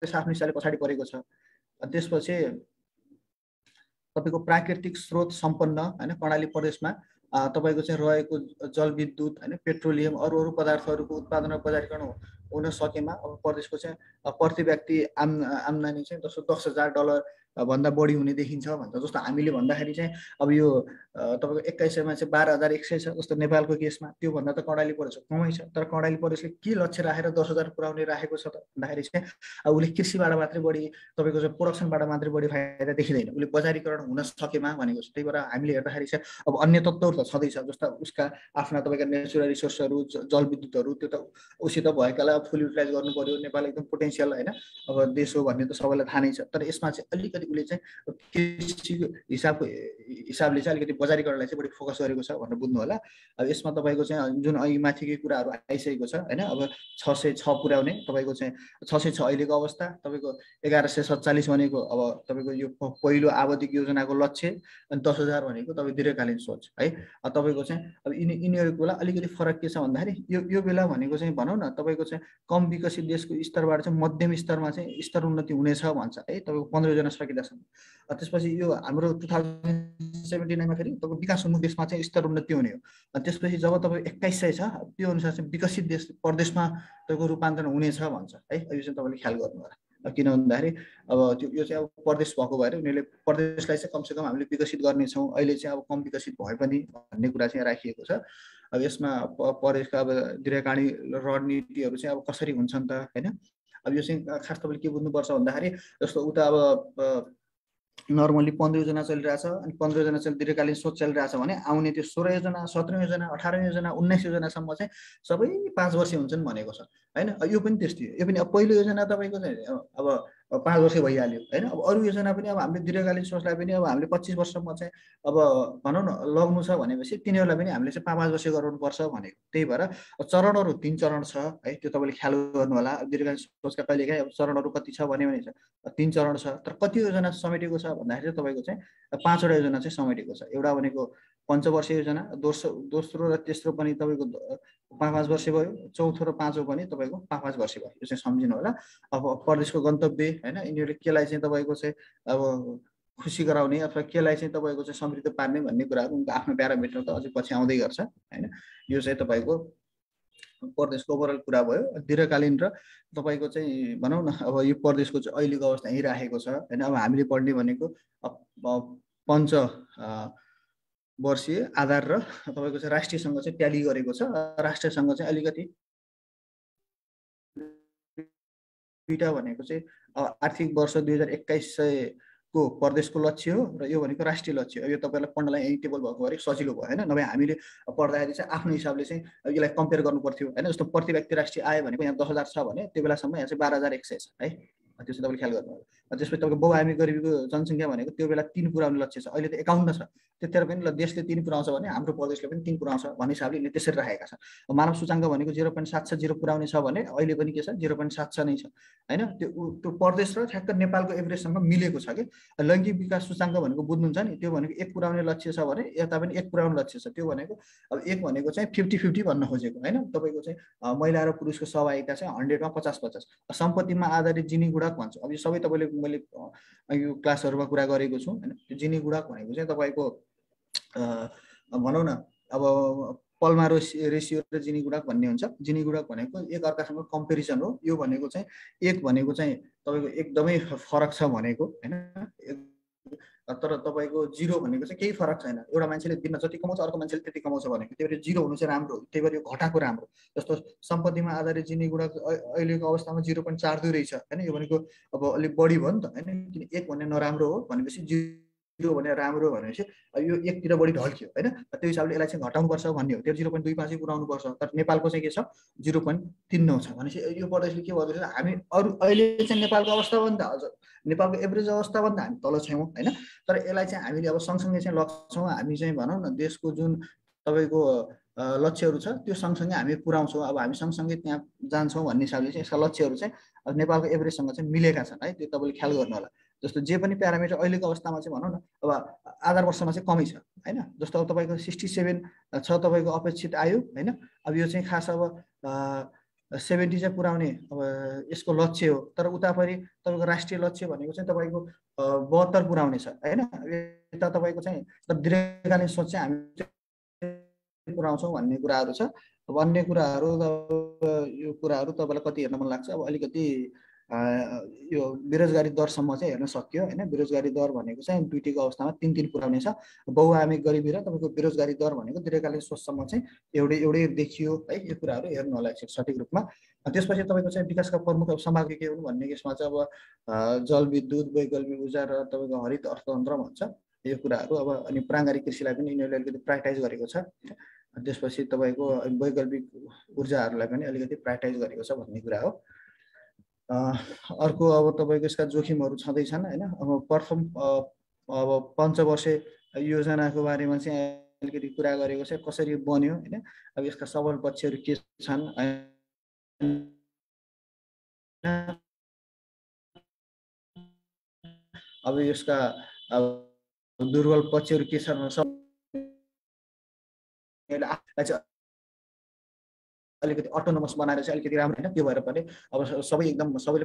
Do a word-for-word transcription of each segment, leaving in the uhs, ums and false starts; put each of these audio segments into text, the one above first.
प्रदेश आफ्नो हिसाबले पछाडि परेको छ। त्यसपछि तपाईँको प्राकृतिक स्रोत सम्पन्न हैन कर्णाली प्रदेशमा तपाईँको चाहिँ रहेको जलविद्युत हैन पेट्रोलियम अरू अरू पदार्थहरूको उत्पादन र बजारीकरण हुन सकेमा अब प्रदेशको चाहिँ प्रति व्यक्ति आम आम्दानी चाहिँ जस्तो दस हजार डलर भन्दा बढी हुने देखिन्छ भन्छ। जस्तो हामीले भन्दाखेरि चाहिँ अब यो तपाईँको एक्काइस सयमा चाहिँ बाह्र हजार एक सय छ जस्तो नेपालको केसमा, त्योभन्दा त कर्णाली प्रदेशको कमै छ। तर कर्णाली प्रदेशले के लक्ष्य राखेर दस हजार पुर्याउने राखेको छ त भन्दाखेरि चाहिँ अब उसले कृषिबाट मात्रै बढी तपाईँको चाहिँ प्रोडक्सनबाट मात्रै बढी फाइदा देखिँदैन, उसले बजारीकरण हुन सकेमा भनेको छ। त्यही भएर हामीले हेर्दाखेरि चाहिँ अब अन्य तत्त्वहरू त छँदैछ, जस्ता उसका आफ्ना तपाईँका नेचुरल रिसोर्सहरू जलविद्युतहरू त्यो त उसित भएकालाई फुल युटिलाइज गर्नु पर्यो। नेपाल एकदम पोटेन्सियल होइन अब देश हो भन्ने त सबैलाई थाहा नै छ। तर यसमा चाहिँ अलिकति उसले चाहिँ कृषिको हिसाबको हिसाबले चाहिँ अलिकति बजारीकरणलाई चाहिँ बढी फोकस गरेको छ भनेर बुझ्नु होला। अब यसमा तपाईँको चाहिँ जुन अहिले माथिकै कुराहरू आइसकेको छ होइन, अब छ सय छ पुर्याउने तपाईँको चाहिँ छ सय छ अहिलेको अवस्था, तपाईँको एघार सय सत्तालिस भनेको अब तपाईँको यो पहिलो आवधिक योजनाको लक्ष्य, अनि दस हजार भनेको तपाईँ दीर्घकालीन सोच है। तपाईँको चाहिँ अब यिनी यिनीहरूको बेला अलिकति फरक के छ भन्दाखेरि यो यो बेला भनेको चाहिँ भनौँ न तपाईँको चाहिँ कम विकसित देशको स्तरबाट चाहिँ मध्यम स्तरमा चाहिँ स्तर उन्नति हुनेछ भन्छ है तपाईँको पन्ध्र योजना सकिँदासम्म। त्यसपछि यो हाम्रो टु थाउजन्ड सेभेन्टी नाइनमा फेरि तपाईँको विकास उन्मुख देशमा चाहिँ स्तर उन्नति हुने हो। अनि त्यसपछि जब तपाईँ एक्काइस सय छ त्यो अनुसार चाहिँ विकसित देश प्रदेशमा तपाईँको रूपान्तरण हुनेछ भन्छ है। यो चाहिँ तपाईँले ख्याल गर्नु होला। किन भन्दाखेरि अब त्यो यो चाहिँ अब प्रदेश भएको भएर उनीहरूले प्रदेशलाई चाहिँ कमसेकम हामीले विकसित गर्नेछौँ, अहिले चाहिँ अब कम विकसित भए पनि भन्ने कुरा चाहिँ राखिएको छ। अब यसमा प्रदेशका अब दीर्घकालीन रणनीतिहरू चाहिँ अब कसरी हुन्छन् त होइन। अब यो चाहिँ खास तपाईँले के बुझ्नुपर्छ भन्दाखेरि जस्तो उता अब नर्मली पन्ध्र योजना चलिरहेछ अनि पन्ध्र योजना चाहिँ दीर्घकालीन सोच चलिरहेछ भने आउने त्यो सोह्र योजना सत्र योजना अठार योजना उन्नाइस योजनासम्म चाहिँ सबै पाँच वर्ष हुन्छन् भनेको छ होइन। यो पनि त्यस्तै हो। यो पनि अब पहिलो योजना तपाईँको चाहिँ अब पाँच वर्ष भइहाल्यो होइन। अब अरू योजना पनि अब हामीले दीर्घकालीन सोचलाई पनि अब हामीले पच्चिस वर्षसम्म चाहिँ अब भनौँ न लग्नु छ भनेपछि तिनीहरूलाई पनि हामीले चाहिँ पाँच पाँच वर्ष गराउनुपर्छ भनेको। त्यही भएर चरणहरू तिन चरण छ है, त्यो तपाईँले ख्याल गर्नु होला। दीर्घकालीन सोचका कहिलेकाहीँ अब चरणहरू कति छ भने भने तिन चरण छ, तर कति योजना समेटेको छ भन्दाखेरि चाहिँ तपाईँको चाहिँ पाँचवटा योजना चाहिँ समेटेको छ। एउटा भनेको पञ्चवर्षीय योजना, दोस्रो दोस्रो र तेस्रो पनि तपाईँको पाँच पाँच वर्ष भयो, चौथो र पाँचौँ पनि तपाईँको पाँच पाँच वर्ष भयो। यो चाहिँ सम्झिनु होला। अब प्रदेशको गन्तव्य होइन, यिनीहरूले केलाई चाहिँ तपाईँको चाहिँ अब खुसी गराउने अथवा केलाई चाहिँ तपाईँको चाहिँ समृद्ध पार्ने भन्ने कुराहरू उनको आफ्नो प्यारामिटर त अझै पछि आउँदै गर्छ होइन। यो चाहिँ तपाईँको प्रदेशको ओभरअल कुरा भयो। दीर्घकालीन र तपाईँको चाहिँ भनौँ न अब यो प्रदेशको चाहिँ अहिलेको अवस्था यहीँ राखेको छ होइन। अब हामीले पढ्ने भनेको पञ्च वर्षीय आधार र तपाईँको चाहिँ राष्ट्रियसँग चाहिँ ट्याली गरेको छ। राष्ट्रियसँग चाहिँ अलिकति दुईटा भनेको चाहिँ आर्थिक वर्ष दुई हजार एक्काइस सयको प्रदेशको लक्ष्य हो र यो भनेको राष्ट्रिय लक्ष्य हो। यो तपाईँलाई पढ्नलाई यही टेबल भएको भएर सजिलो भयो होइन। नभए हामीले पढ्दाखेरि चाहिँ आफ्नो हिसाबले चाहिँ यसलाई कम्पेयर गर्नु पर्थ्यो होइन। जस्तो प्रति व्यक्ति राष्ट्रिय आय भनेको यहाँ दस हजार छ भने त्यो बेलासम्म यहाँ चाहिँ बाह्र हजार एक सय छ है। त्यो चाहिँ तपाईँले ख्याल गर्नु होला। त्यसपछि तपाईँको बहुआयामी गरिबीको जनसङ्ख्या भनेको त्यो बेला तिन पुऱ्याउने लक्ष्य छ, अहिले त एकाउन्न छ। त्यतिखेर पनि ल देशले तिन पुऱ्याउँछ भने हाम्रो प्रदेशले पनि तिन पुऱ्याउँछ भन्ने हिसाबले यिनले त्यसरी राखेका छन्। मानव सूचाङ्क भनेको जिरो पोइन्ट सात छ जिरो पुऱ्याउने छ भने अहिले पनि के छ जिरो पोइन्ट सात छ नै छ होइन। त्यो त्यो प्रदेश र ठ्याक्क नेपालको एभरेजसँग मिलेको छ कि। लैङ्गिक विकास सूचाङ्क भनेको बुझ्नुहुन्छ नि, त्यो भनेको एक पुऱ्याउने लक्ष्य छ भने यता पनि एक पुऱ्याउने लक्ष्य छ। त्यो भनेको अब एक भनेको चाहिँ फिफ्टी फिफ्टी भन्न खोजेको होइन। तपाईँको चाहिँ महिला र पुरुषको सहभागिता चाहिँ हन्ड्रेडमा पचास पचास। सम्पत्तिमा आधारित जिनी गुणाक भन्छ। अब यो सबै तपाईँले मैले यो क्लासहरूमा कुरा गरेको छु होइन। त्यो जिनी गुणाक भनेको चाहिँ तपाईँको भनौँ न अब पल्मा रेसियो र जिनी गुणाक भन्ने हुन्छ। जिनी गुणाक भनेको एक अर्कासँग कम्पेरिजन हो। यो भनेको चाहिँ एक भनेको चाहिँ तपाईँको एकदमै फरक छ भनेको होइन। तर तपाईँको जिरो भनेको चाहिँ केही फरक छैन। एउटा मान्छेले दिनमा जति कमाउँछ अर्को मान्छेले त्यति कमाउँछ भनेको। त्यही भएर जिरो हुनु चाहिँ राम्रो हो। त्यही भएर यो घटाएको राम्रो। जस्तो सम्पत्तिमा आधारित जिनी गुणाक अहिलेको अवस्थामा जिरो पोइन्ट चार दुई रहेछ होइन। यो भनेको अब अलिक बढी भयो नि त होइन। किन एक भन्ने नराम्रो हो भनेपछि जिरो भने राम्रो भनेपछि यो एकतिर बढी ढल्क्यो होइन। त्यो हिसाबले यसलाई चाहिँ घटाउनुपर्छ भन्ने हो। त्यो जिरो पोइन्ट दुई पाँचै पुऱ्याउनु पर्छ। तर नेपालको चाहिँ के छ जिरो पोइन्ट तिन नौ छ भनेपछि यो प्रदेशले के गर्दैछ हामी अरू अहिले चाहिँ नेपालको अवस्थाभन्दा अझ नेपालको एभरेज अवस्थाभन्दा हामी तल छौँ होइन। तर यसलाई चाहिँ हामीले अब सँगसँगै चाहिँ लग्छौँ। हामी चाहिँ भनौँ न देशको जुन तपाईँको लक्ष्यहरू छ त्यो सँगसँगै हामी पुऱ्याउँछौँ। अब हामी सँगसँगै त्यहाँ जान्छौँ भन्ने हिसाबले चाहिँ यसका लक्ष्यहरू चाहिँ अब नेपालको एभरेजसँग चाहिँ मिलेका छन् है। त्यो तपाईँले ख्याल गर्नु होला। जस्तो जे पनि प्यारामिटर अहिलेको अवस्थामा चाहिँ भनौँ न अब आधार वर्षमा चाहिँ कमै छ होइन। जस्तो अब तपाईँको सिक्सटी सेभेन छ तपाईँको अपेक्षित आयु होइन। अब यो चाहिँ खास अब सेभेन्टी चाहिँ पुर्याउने अब यसको लक्ष्य हो। तर उता फेरि तपाईँको राष्ट्रिय लक्ष्य भनेको चाहिँ तपाईँको बहत्तर पुर्याउने छ होइन। यता तपाईँको चाहिँ दीर्घकालीन सोच चाहिँ हामी पुर्याउँछौँ भन्ने कुराहरू छ। अब अन्य कुराहरू यो कुराहरू तपाईँलाई कति हेर्न मन लाग्छ? अब अलिकति यो बेरोजगारी दरसम्म चाहिँ हेर्न सकियो होइन। बेरोजगारी दर भनेको चाहिँ दुईटीको अवस्थामा तिन तिन पुर्याउने छ। बहुआयामिक गरिबी र तपाईँको बेरोजगारी दर भनेको दीर्घकालीन सोचसम्म चाहिँ एउटै एउटै देखियो है। यो कुराहरू हेर्नु होला सठिक रूपमा। त्यसपछि तपाईँको चाहिँ विकासका प्रमुख सम्भाव्य के हुन् भन्ने केसमा चाहिँ अब जलविद्युत, वैकल्पिक ऊर्जा र तपाईँको हरित अर्थतन्त्र भन्छ यो कुराहरू। अब अनि प्राङ्गारिक कृषिलाई पनि यिनीहरूले अलिकति प्रायोरिटाइज गरेको छ। त्यसपछि तपाईँको वैकल्पिक ऊर्जाहरूलाई पनि अलिकति प्रायोरिटाइज गरेको छ भन्ने कुरा हो। अर्को अब तपाईँको यसका जोखिमहरू छँदैछन् होइन। अब प्रथम अब पञ्चवर्षे योजनाको बारेमा चाहिँ अलिकति कुरा गरेको छ, कसरी बन्यो होइन। अब यसका सबल पक्षहरू के छन्, अब यसका अब दुर्बल पक्षहरू के छन्, सब अलिकति अटोनोमस बनाएर चाहिँ अलिकति राम्रो होइन। त्यो भएर पनि अब सबै एकदम सबैले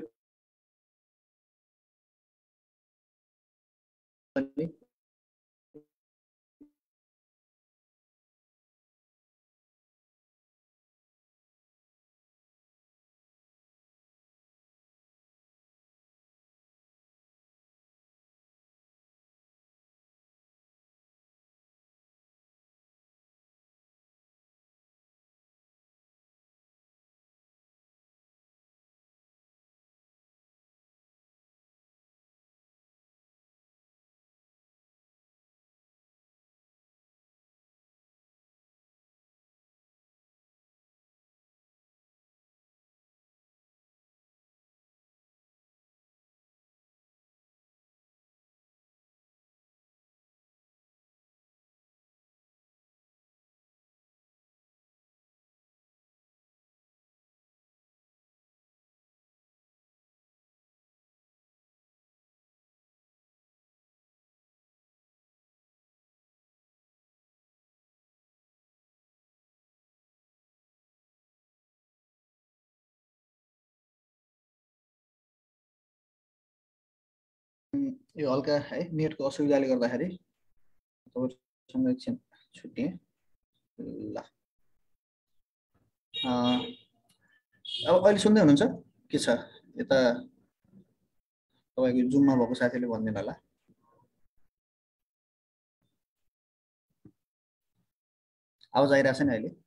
यो हल्का है नेटको असुविधाले गर्दाखेरि तपाईँसँग एकछिन छुट्टिएँ ल। अब अहिले सुन्दै हुनुहुन्छ के छ? यता तपाईँको जुममा भएको साथीले भनिदिनु होला। आवाज आइरहेको छ नि अहिले?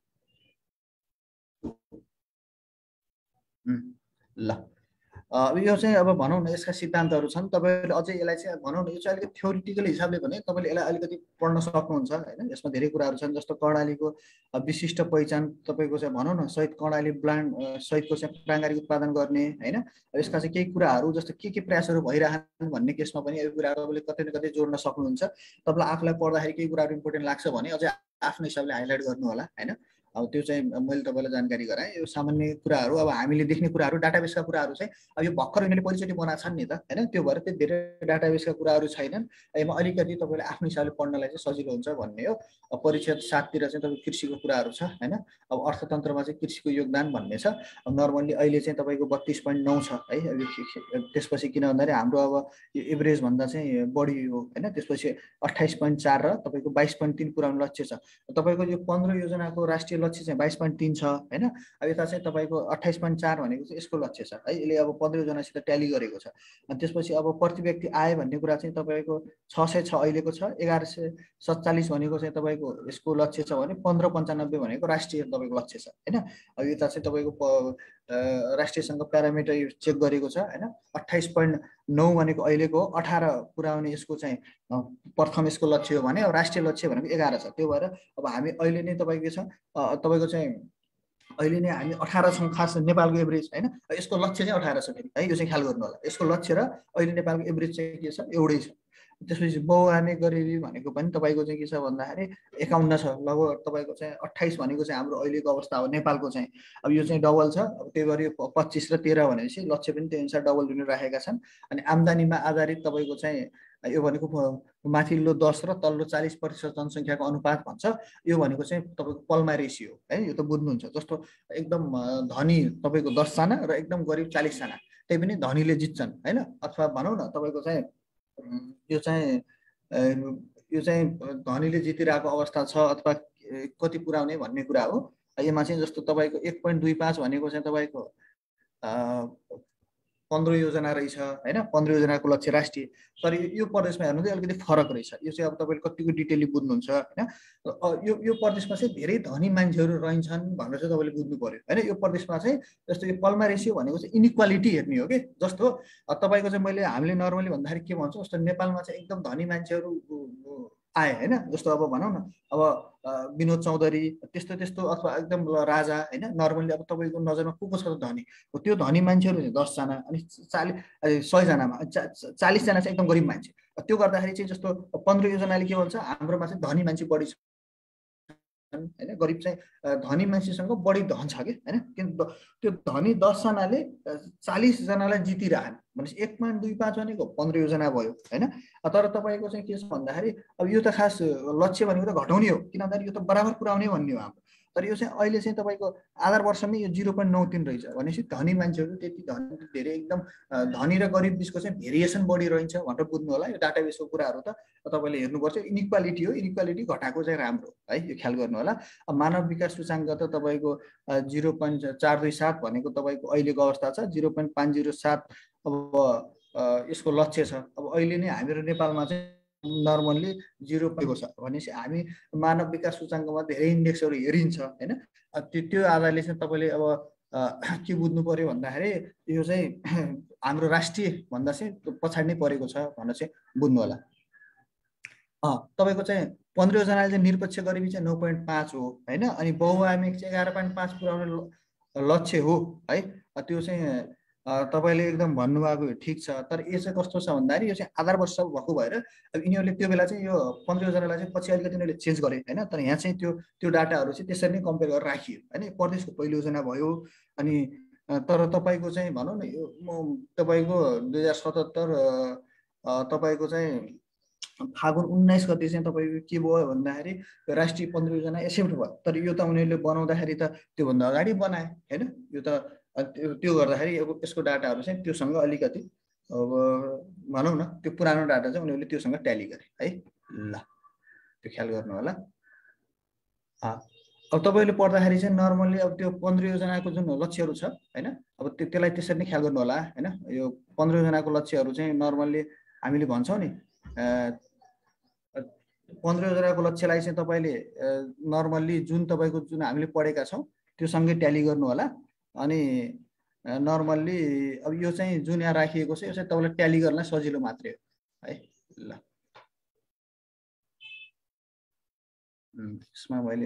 ल अब यो चाहिँ अब भनौँ न यसका सिद्धान्तहरू छन्। तपाईँले अझै यसलाई चाहिँ भनौँ न यो चाहिँ अलिकति थ्योरिटिकल हिसाबले भने तपाईँले यसलाई अलिकति पढ्न सक्नुहुन्छ होइन। यसमा धेरै कुराहरू छन् जस्तो कर्णालीको विशिष्ट पहिचान, तपाईँको चाहिँ भनौँ न सहित कर्णाली ब्रान्ड सहितको चाहिँ प्राङ्गारिक उत्पादन गर्ने होइन। यसका चाहिँ केही कुराहरू जस्तो के के प्रयासहरू भइरहन् भन्ने केसमा पनि यो कुराहरू तपाईँले कतै न कतै जोड्न सक्नुहुन्छ। तपाईँलाई आफूलाई पढ्दाखेरि केही कुराहरू इम्पोर्टेन्ट लाग्छ भने अझै आफ्नो हिसाबले हाइलाइट गर्नु होला होइन। अब त्यो चाहिँ मैले तपाईँलाई जानकारी गराएँ। यो सामान्य कुराहरू अब हामीले देख्ने कुराहरू डाटाबेसका कुराहरू चाहिँ अब यो भर्खर यिनीहरूले पहिलोचोटि बनाएको छन् नि त होइन। त्यो भएर त्यो धेरै डाटाबेसका कुराहरू छैनन्। यसमा अलिकति तपाईँले आफ्नो हिसाबले पढ्नलाई चाहिँ सजिलो हुन्छ भन्ने हो। अब परिच्छेद साततिर चाहिँ तपाईँको कृषिको कुराहरू छ होइन। अब अर्थतन्त्रमा चाहिँ कृषिको योगदान भन्ने छ। अब नर्मल्ली अहिले चाहिँ तपाईँको बत्तिस पोइन्ट नौ छ है। त्यसपछि किन भन्दाखेरि हाम्रो अब यो एभरेज भन्दा चाहिँ बढी हो होइन। त्यसपछि अट्ठाइस पोइन्ट चार र तपाईँको बाइस पोइन्ट तिन पुऱ्याउने लक्ष्य छ। तपाईँको यो पन्ध्र योजनाको राष्ट्रिय लक्ष्य चाहिँ बाइस पोइन्ट तिन छ होइन। अब यता चाहिँ तपाईँको अट्ठाइस पोइन्ट चार भनेको चाहिँ यसको लक्ष्य छ है। यसले अब पन्ध्र योजनासित ट्याली गरेको छ। अनि त्यसपछि अब प्रति व्यक्ति आय भन्ने कुरा चाहिँ तपाईँको छ सय छ अहिलेको छ। एघार सय सत्तालिस भनेको चाहिँ तपाईँको यसको लक्ष्य छ भने पन्ध्र पन्चानब्बे भनेको राष्ट्रिय तपाईँको लक्ष्य छ होइन। अब यता चाहिँ तपाईँको राष्ट्रियसँग प्यारामिटर चेक गरेको छ होइन। अट्ठाइस पोइन्ट नौ भनेको अहिलेको, अठार पुऱ्याउने यसको चाहिँ प्रथम यसको लक्ष्य हो भने अब राष्ट्रिय लक्ष्य भनेको एघार छ। त्यो भएर अब हामी अहिले नै तपाईँको के छ तपाईँको चाहिँ अहिले नै हामी अठार छौँ खास नेपालको एभरेज होइन। यसको लक्ष्य चाहिँ अठार छ फेरि है। यो चाहिँ ख्याल गर्नु होला। यसको लक्ष्य र अहिले नेपालको एभरेज चाहिँ के छ एउटै छ। त्यसपछि बहुआयामिक गरिबी भनेको पनि तपाईँको चाहिँ के छ भन्दाखेरि एकाउन्न छ लगभग। तपाईँको चाहिँ अट्ठाइस भनेको चाहिँ हाम्रो अहिलेको अवस्था हो नेपालको चाहिँ। अब यो चाहिँ डबल छ। अब त्यही भएर यो पच्चिस र तेह्र भनेपछि लक्ष्य पनि त्यही अनुसार डबल दिनु राखेका छन्। अनि आम्दानीमा आधारित तपाईँको चाहिँ यो भनेको माथिल्लो दस र तल्लो चालीस प्रतिशत जनसङ्ख्याको अनुपात भन्छ। यो भनेको चाहिँ तपाईँको पल्मा रेसियो है, यो त बुझ्नुहुन्छ। जस्तो एकदम धनी तपाईँको दसजना र एकदम गरिब चालिसजना, त्यही पनि धनीले जित्छन् होइन। अथवा भनौँ न तपाईँको चाहिँ यो चाहिँ यो चाहिँ धनीले जितिरहेको अवस्था छ अथवा कति पुर्याउने भन्ने कुरा हो। यसमा चाहिँ जस्तो तपाईँको एक पोइन्ट दुई पाँच भनेको चाहिँ तपाईँको पन्ध्र योजना रहेछ होइन, पन्ध्र योजनाको लक्ष्य राष्ट्रिय। तर यो प्रदेशमा हेर्नु चाहिँ अलिकति फरक रहेछ। यो चाहिँ अब तपाईँले कतिको डिटेलली बुझ्नुहुन्छ होइन। यो यो प्रदेशमा चाहिँ धेरै धनी मान्छेहरू रहन्छन् भनेर चाहिँ तपाईँले बुझ्नु पर्यो होइन। यो प्रदेशमा चाहिँ जस्तो यो पल्मा रेसियो भनेको चाहिँ इनइक्वालिटी हेर्ने हो कि। जस्तो तपाईँको चाहिँ मैले हामीले नर्मली भन्दाखेरि के भन्छौँ, जस्तो नेपालमा चाहिँ एकदम धनी मान्छेहरू आए होइन। जस्तो अब भनौँ न अब विनोद चौधरी त्यस्तो त्यस्तो अथवा एकदम राजा होइन, नर्मली अब तपाईँको नजरमा को को छ त धनी, त्यो धनी मान्छेहरू चाहिँ दसजना अनि चालिस सयजनामा चा चालिसजना चाहिँ एकदम गरिब मान्छे। त्यो गर्दाखेरि चाहिँ जस्तो पन्ध्र योजनाले के भन्छ, हाम्रोमा चाहिँ धनी मान्छे बढी छ होइन, गरिब चाहिँ धनी मान्छेसँग बढी धन छ कि होइन। किन त्यो धनी दसजनाले चालिसजनालाई जितिरहन् भनेपछि एक पोइन्ट दुई पाँच भनेको पन्ध्र योजना भयो होइन। तर तपाईँको चाहिँ के छ भन्दाखेरि अब यो त खास लक्ष्य भनेको त घटाउने हो, किन भन्दाखेरि यो त बराबर पुर्याउने भन्ने हो हाम्रो। तर यो चाहिँ अहिले चाहिँ तपाईँको आधार वर्षमै यो जिरो पोइन्ट नौ तिन रहेछ भनेपछि धनी मान्छेहरू त्यति धनी धेरै एकदम धनी र गरिब बिचको चाहिँ भेरिएसन बढी रहन्छ भनेर बुझ्नु होला। यो डाटाबेसको कुराहरू त तपाईँले हेर्नुपर्छ। इनिक्वालिटी हो, इनिक्वालिटी घटाएको चाहिँ राम्रो है, यो ख्याल गर्नु होला। अब मानव विकास सूचाङ्क त तपाईँको जिरो पोइन्ट चार दुई सात भनेको तपाईँको अहिलेको अवस्था छ, जिरो पोइन्ट पाँच जिरो सात अब यसको लक्ष्य छ। अब अहिले नै हाम्रो नेपालमा चाहिँ नर्मल्ली जिरो पुगेको छ भनेपछि हामी मानव विकास सूचाङ्कमा धेरै इन्डेक्सहरू हेरिन्छ होइन। त्यो त्यो आधारले चाहिँ तपाईँले अब के बुझ्नु पर्यो भन्दाखेरि यो चाहिँ हाम्रो राष्ट्रिय भन्दा चाहिँ पछाडि नै परेको छ भनेर चाहिँ बुझ्नु होला। तपाईँको चाहिँ पन्ध्र योजनाले चाहिँ निरपेक्ष गरिबी चाहिँ नौ पोइन्ट पाँच हो होइन। अनि बहुआयामिक चाहिँ एघार पोइन्ट पाँच पुर्याउने लक्ष्य हो है। त्यो चाहिँ तपाईँले एकदम भन्नुभएको ठिक छ। तर यो चाहिँ कस्तो छ भन्दाखेरि यो चाहिँ आधार वर्ष भएको भएर अब यिनीहरूले त्यो बेला चाहिँ यो पन्ध्र योजनालाई चाहिँ पछि अलिकति यिनीहरूले चेन्ज गरे होइन। तर यहाँ चाहिँ त्यो त्यो डाटाहरू चाहिँ त्यसरी नै कम्पेयर गरेर राखियो होइन। प्रदेशको पहिलो योजना भयो। अनि तर तपाईँको चाहिँ भनौँ न यो तपाईँको दुई हजार सतहत्तर तपाईँको चाहिँ फागुन उन्नाइस गते चाहिँ तपाईँको के भयो भन्दाखेरि राष्ट्रिय पन्ध्र योजना एक्सेप्ट भयो। तर यो त उनीहरूले बनाउँदाखेरि त त्योभन्दा अगाडि बनाए होइन। यो त त्यो गर्दाखेरि अब यसको डाटाहरू चाहिँ त्योसँग अलिकति अब भनौँ न त्यो पुरानो डाटा चाहिँ उनीहरूले त्योसँग ट्याली गरे है। ल त्यो ख्याल गर्नु होला। अब तपाईँले पढ्दाखेरि चाहिँ नर्मल्ली अब त्यो पन्ध्र योजनाको जुन लक्ष्यहरू छ होइन, अब त्यो त्यसलाई त्यसरी नै ख्याल गर्नु होला होइन। यो पन्ध्र योजनाको लक्ष्यहरू चाहिँ नर्मल्ली हामीले भन्छौँ नि पन्ध्र योजनाको लक्ष्यलाई चाहिँ तपाईँले नर्मल्ली जुन तपाईँको जुन हामीले पढेका छौँ त्योसँगै ट्याली गर्नु होला। अनि नर्मल्ली अब यो चाहिँ जुन यहाँ राखिएको छ यो चाहिँ तपाईँलाई ट्याली गर्न सजिलो मात्रै हो है। ल यसमा मैले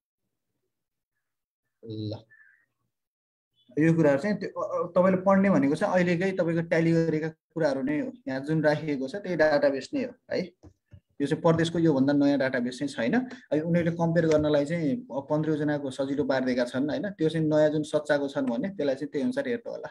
ल यो कुराहरू चाहिँ तपाईँले पढ्ने भनेको चाहिँ अहिलेकै तपाईँको ट्याली गरेका कुराहरू नै हो। यहाँ जुन राखिएको छ त्यही डाटाबेस नै हो है। यो चाहिँ प्रदेशको योभन्दा नयाँ डाटाबेस चाहिँ छैन। अब उनीहरूले कम्पेयर गर्नलाई चाहिँ पन्ध्र योजनाको सजिलो पारिदिएका छन् होइन। त्यो चाहिँ नयाँ जुन सच्चाको छन् भने त्यसलाई चाहिँ त्यही अनुसार हेर्नु होला।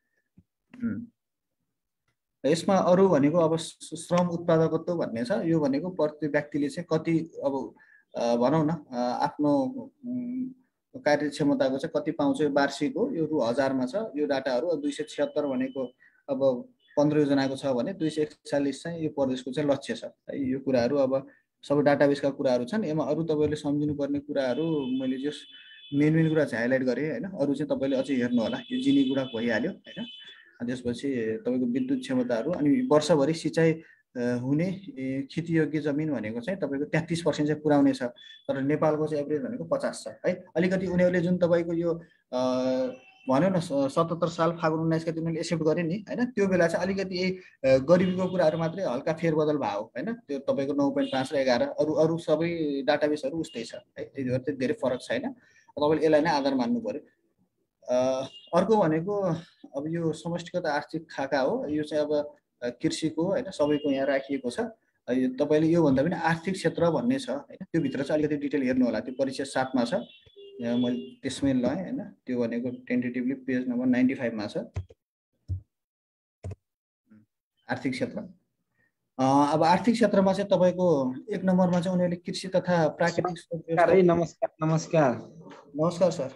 यसमा अरू भनेको अब श्रम उत्पादकत्व भन्ने छ। यो भनेको प्रति व्यक्तिले चाहिँ कति अब भनौँ न आफ्नो कार्यक्षमताको चाहिँ कति पाउँछ यो वार्षिक हो। यो रु हजारमा छ यो डाटाहरू। दुई सय छिहत्तर भनेको अब पन्ध्र योजनाको छ भने दुई सय एकचालिस चाहिँ यो प्रदेशको चाहिँ लक्ष्य छ है। यो कुराहरू अब सबै डाटाबेसका कुराहरू छन्। यसमा अरू तपाईँले सम्झिनुपर्ने कुराहरू मैले जस मेन मेन कुरा चाहिँ हाइलाइट गरेँ होइन। अरू चाहिँ तपाईँले अझै हेर्नु होला। यो जिनी कुरा भइहाल्यो होइन। त्यसपछि तपाईँको विद्युत क्षमताहरू अनि वर्षभरि सिँचाइ हुने खेतीयोग्य जमिन भनेको चाहिँ तपाईँको तेत्तिस पर्सेन्ट चाहिँ पुर्याउने छ। तर नेपालको चाहिँ एभरेज भनेको पचास छ है। अलिकति उनीहरूले जुन तपाईँको यो भन्यो न सतहत्तर साल फागुन उन्नाइस गति उनीहरूले एक्सेप्ट गरे नि होइन। त्यो बेला चाहिँ अलिकति यही गरिबीको कुराहरू मात्रै हल्का फेरबदल भयो होइन। त्यो तपाईँको नौ पोइन्ट पाँच र एघार अरू अरू सबै डाटाबेसहरू उस्तै छ है। त्यही भएर चाहिँ धेरै फरक छैन। तपाईँले यसलाई नै आधार मान्नु पर्यो। अर्को भनेको अब यो समष्टिगत आर्थिक खाका हो। यो चाहिँ अब कृषिको होइन सबैको यहाँ राखिएको छ। तपाईँले योभन्दा पनि आर्थिक क्षेत्र भन्ने छ होइन। त्यो भित्र चाहिँ अलिकति डिटेल हेर्नु होला। त्यो परिचय सातमा छ। यहाँ मैले त्यसमै लगाएँ होइन। त्यो भनेको टेन्टेटिभली पेज नम्बर नाइन्टी फाइभमा छ आर्थिक क्षेत्र। अब आर्थिक क्षेत्रमा चाहिँ तपाईँको एक नम्बरमा चाहिँ उनीहरूले कृषि तथा प्राकृतिक स्रोत व्यवस्थापन। नमस्कार नमस्कार नमस्कार सर।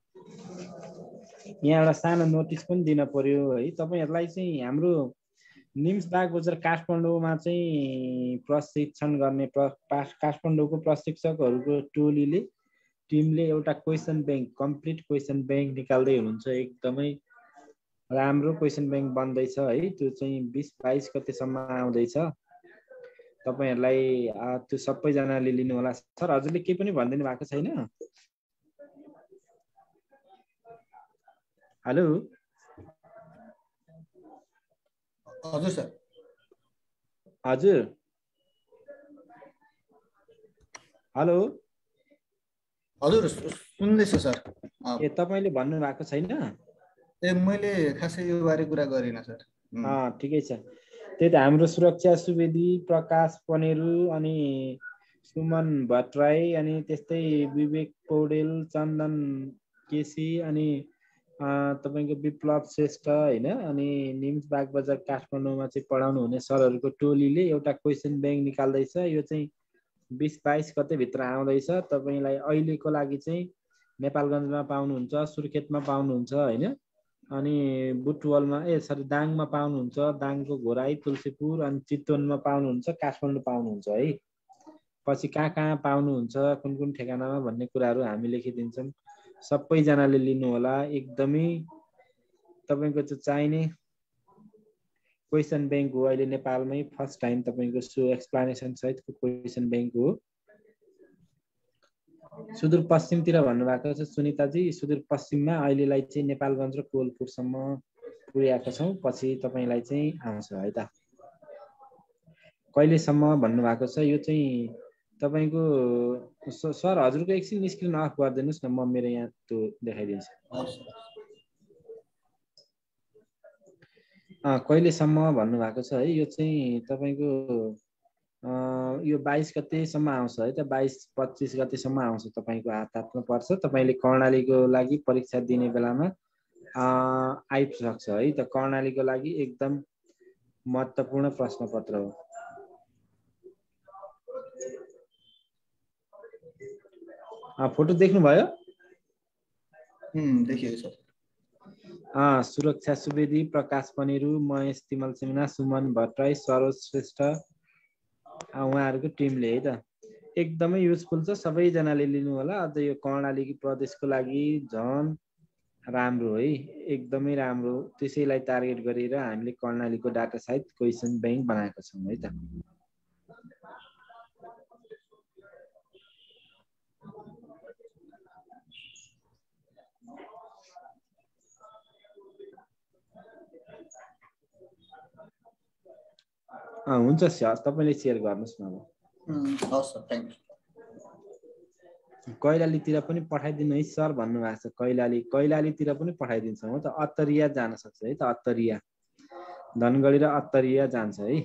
यहाँ एउटा सानो नोटिस पनि दिन पर्यो है तपाईहरुलाई चाहिँ हाम्रो निम्स बाग बजार काठमाडौँमा चाहिँ प्रशिक्षण गर्ने काठमाडौँको प्रशिक्षकहरूको टोलीले टिमले एउटा question bank complete question bank निकाल्दै हुनुहुन्छ। एकदमै राम्रो क्वेशन बैंक बन्दैछ है। त्यो चाहिँ बीस बाइस गतेसम्म आउँदैछ। तपाईहरुलाई त्यो सबैजनाले लिनु होला। सर हजुरले केही पनि भन्दिनु भएको छैन? हेलो हजुर सर। हजुर हेलो हजुर सुन्दैछु सर। ए तपाईले भन्नु भएको छैन? ए मैले खासै यो बारे कुरा गरिन सर। अँ ठिकै छ। त्यही त हाम्रो सुरक्षा सुवेदी प्रकाश पनेरू अनि सुमन भट्टराई अनि त्यस्तै विवेक पौडेल चन्दन केसी अनि तपाईको विप्लव श्रेष्ठ हैन अनि निम्स बाग बजार काठमाडौँमा चाहिँ पढाउनु हुने सरहरूको टोलीले एउटा क्वेशन बैंक निकाल्दैछ। यो चाहिँ बीस बाइस गते भित्र आउँदैछ। तपाईलाई अहिलेको लागि चाहिँ नेपालगञ्जमा पाउनुहुन्छ, सुर्खेतमा पाउनुहुन्छ हैन अनि बुटवलमा ए सरी दाङमा पाउनुहुन्छ, दाङको घोराई तुलसीपुर अनि चितवनमा पाउनुहुन्छ, काठमाडौँ पाउनुहुन्छ है। पछि कहाँ कहाँ पाउनुहुन्छ कुन कुन ठेगानामा भन्ने कुराहरू हामी लेखिदिन्छौँ। सबैजनाले लिनु होला। एकदमै तपाईको चाहिँ चाहिने क्वेशन बैंक हो। अहिले नेपालमै फर्स्ट टाइम तपाईको सो एक्सप्लेनेसन सहितको क्वेशन बैंक हो। सुदूरपश्चिमतिर भन्नुभएको छ सुनिताजी। सुदूरपश्चिममा अहिलेलाई चाहिँ नेपालगञ्ज र कोलपुरसम्म पुर्याएका छौँ। पछि तपाईलाई चाहिँ आउँछ है त। कहिलेसम्म भन्नुभएको छ यो चाहिँ तपाईको सर हजुरको एकछिन स्क्रिन अफ गरिदिनुस् न। म मेरो यहाँ त्यो देखाइदिन्छु। अँ कहिलेसम्म भन्नुभएको छ है। यो चाहिँ तपाईको यो बाइस गतेसम्म आउँछ है त। बाइस पच्चीस गतेसम्म आउँछ। तपाईको हात हातमा पर्छ। तपाईले कर्णालीको लागि परीक्षा दिने बेलामा आइसक्छ है त। कर्णालीको लागि एकदम महत्त्वपूर्ण प्रश्न पत्र हो। फोटो देख्नु भयो? हम्म देखिएको छ। अँ सुरक्षा सुवेदी प्रकाश पनेरू महेश तिमल सिन्हा सुमन भट्टराई सरोज श्रेष्ठ उहाँहरूको टिमले है त। एकदमै युजफुल छ। सबैजनाले लिनु होला। अझ यो कर्णाली प्रदेशको लागि झन राम्रो है। एकदमै राम्रो। त्यसैलाई टार्गेट गरेर हामीले कर्णालीको डाटा सहित क्वेशन बैंक बनाएका छौँ है त। अँ हुन्छ सर तपाईले शेयर गर्नुस् न। हस् सर थ्यांक यू। कैलालीतिर पनि पठाइदिनु है सर भन्नुभएको छ। कैलाली कैलालीतिर पनि पठाइदिन्छौँ हो त। अत्तरिया जान सक्छ है त। अत्तरिया धनगढी र अत्तरिया जान्छ है।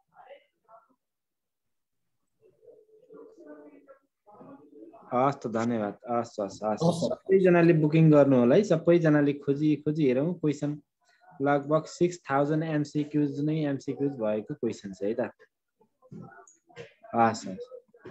हस् त धन्यवाद। हस् हस् हस् सबैजनाले बुकिङ गर्नु होला है। सबैजनाले खोजी खोजी हेरौँ। क्वेसन लगभग सिक्स थाउजन्ड एमसिक्यूज नै एमसिक्यूज भएको क्वेसन छ है त। हस् हस्